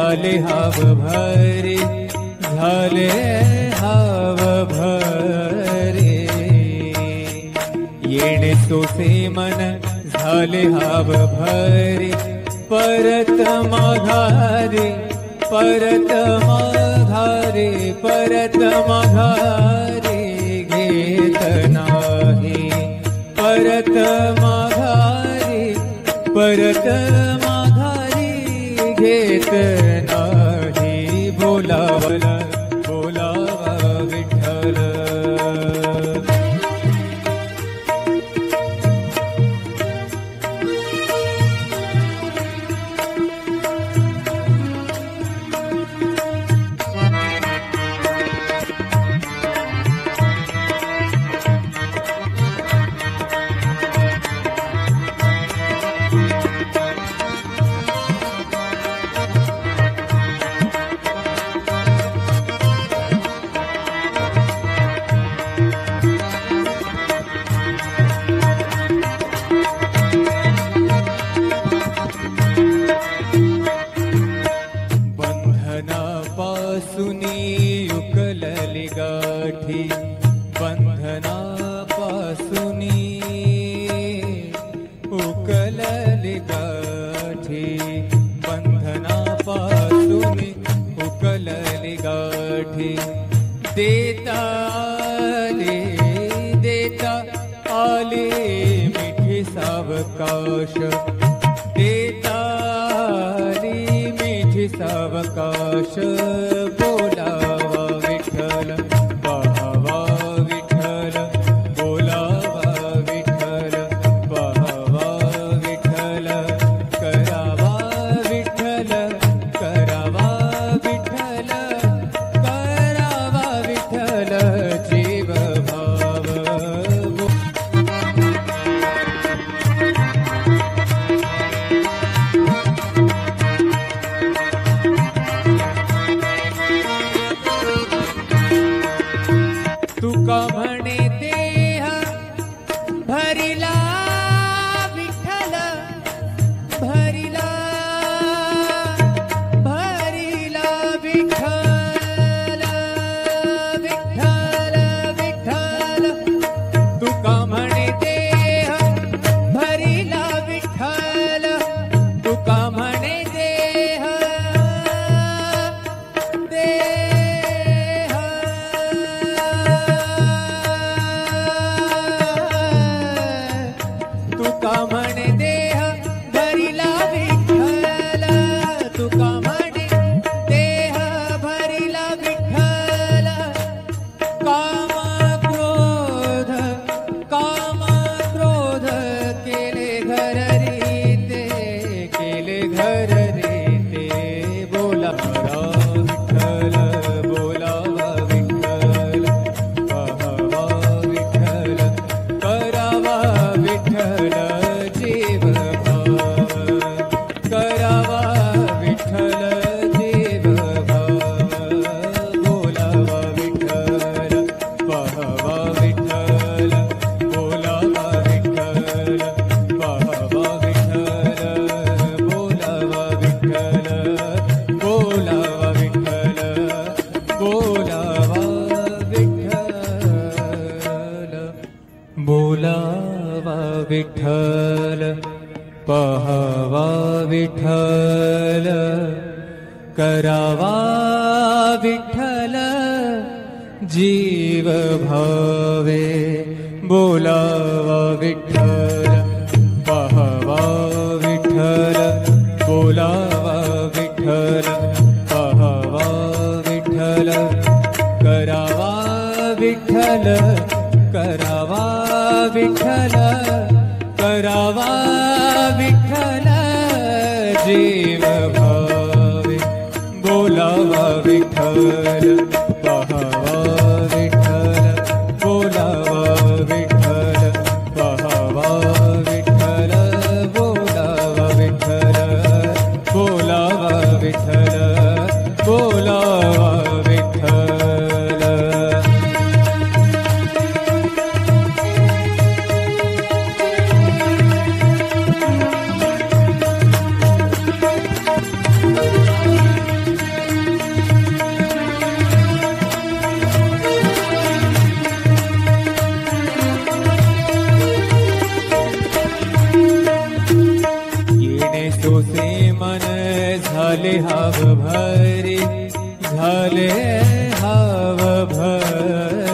झाले हाव भरे, झाले हाव भरे. येणे सोसे मन झाले हाव भरे, परत माघारे, परत माघारे, परत माघारे घेत नाही. परत माघारे, परत माघारी घेत नाही. बोलावला बोलावा विठ्ठल. उकलली गाठी, बंधनापासूनी उकलली गाठी, बंधनापासूनी उकलली गाठी. देता आले मिठी सावकाश, देता आली मिठी सावकाश. बोलावा विठ्ठल, पाहावा विठ्ठल, बोलावा विठ्ठल, पाहावा विठ्ठल. करावा विठ्ठल, करावा विठ्ठल, करावा विठ्ठल जीव भाव. तुका म्हणे देह भरिला विठ्ठल, भरिला भरिला विठ्ठल, विठ्ठल विठ्ठल. तुका म्हणे देह भरिला विठ्ठल, तुका म्हणे देह तुका म्हणे देह भरिला विठ्ठल, तुका म्हणे देह भरिला विठ्ठल. काम क्रोध, काम क्रोध केले घर रीते, केले घर रीते. बोलावा विठ्ठल, बोलावा विठ्ठल, पाहावा विठ्ठल, करावा विठ्ठल जीव भाव. करावा विठ्ठल जीव भाव. बोलावा विठ्ठल, पाहावा विठ्ठल, बोलावा विठ्ठल, पाहावा विठ्ठल, बोलावा विठ्ठल, बोलावा विठ्ठल, बोलावा विठ्ठल. बोलावा विठ्ठल, पाहावा विठ्ठल, करावा विठ्ठल जीव भावे. बोलावा विठ्ठल, पाहावा विठ्ठल, बोलावा विठ्ठल, पाहावा विठ्ठल, करावा विठ्ठल, करावा विठ्ठल, करावा विठ्ठल जीव भावे. बोलावा विठ्ठल, पाहावा विठ्ठल, बोलावा विठ्ठल, पाहावा विठ्ठल, बोलावा विठ्ठल, बोलावा विठ्ठल, बोलावा विठ्ठल. मन झाले हाव भरी, झाले हाव भरी.